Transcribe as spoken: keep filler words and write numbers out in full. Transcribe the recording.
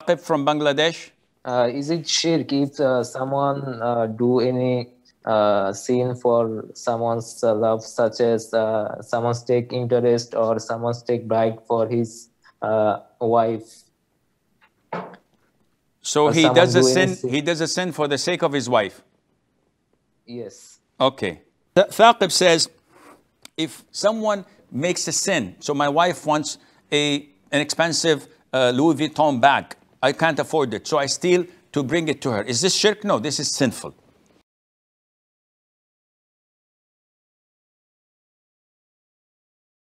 Thaqib from Bangladesh. Uh, is it shirk if uh, someone uh, do any uh, sin for someone's uh, love, such as uh, someone's take interest or someone's take bride for his uh, wife? So Or he someone does a do any sin, sin. he does a sin for the sake of his wife. Yes. Okay. Th- Thaqib says, if someone makes a sin, so my wife wants a, an expensive uh, Louis Vuitton bag, I can't afford it, so I steal to bring it to her. Is this shirk? No, this is sinful.